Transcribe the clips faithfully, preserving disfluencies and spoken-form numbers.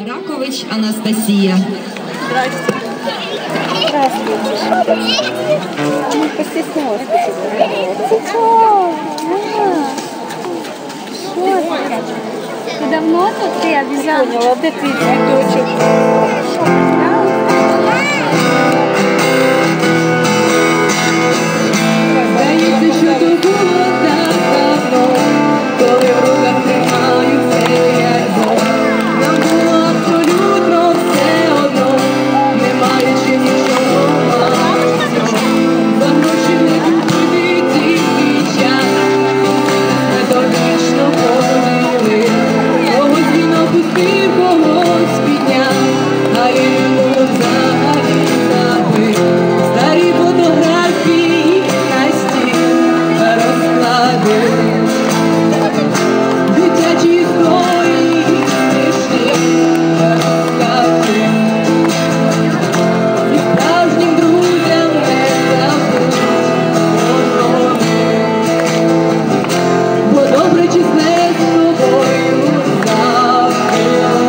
Ракович Анастасія. Здравствуйте. Здравствуйте. Ну, постеснялась. Что ты? Ты давно тут? Ты обязательно. Поняла, да ты цветочек. Здається, що то було так давно, коли в руках тримаю цей альбом. Нам було абсолютно все одно, не маючи нічого власного. За гроші не купити тільки час, методично поділили. Когось він опустив, когось підняв, а я йому взагалі забив. Старі фотографії на стіл розкладив. Дитячі історії смішні розказив. І справжнім друзям не забудь позвонив. Бо добре чесне з тобою завжди.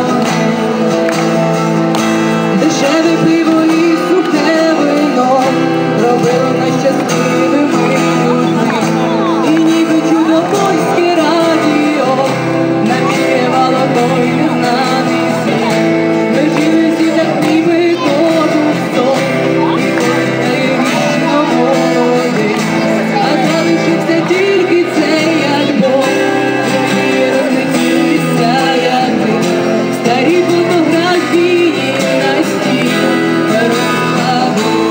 Дешеве пиво і сухе вино робило нас щасливими людьми. І ніби чудо польське радіо навіювало той незнаний світ. Ми жили всі так ніби тому сто, і кожен стає вічно молодий. А залишився тільки цей альбом, і розлетілися ями. Старі фотографії на стіл розкладив.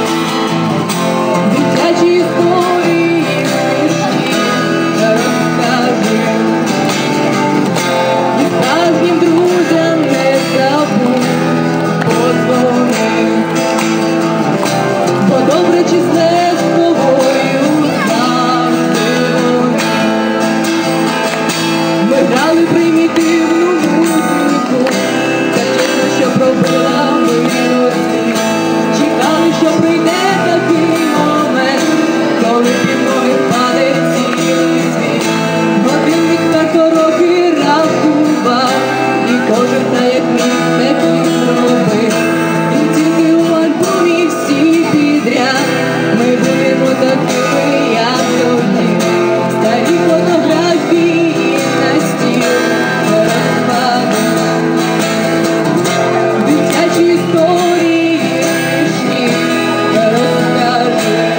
Дитячі історії смішні розкажи. І справжнім друзям не забудь подзвони. Бо добре числе з тобою завжди вони. Ми грали примітивну музику, так чесно, що пробила милості. Чекали, що прийде такий момент, коли під ноги впаде цілий світ. Годинник варто роки рахував, і кожен та як міг такий зробив. І тільки у альбомі всі підряд ми будемо такими, як тоді. Старі фотографії на стіл розкладив. Дитячі історії смішні розкажи.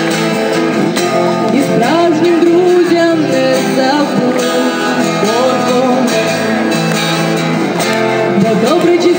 І справжнім друзям не забудь подзвони. Бо добре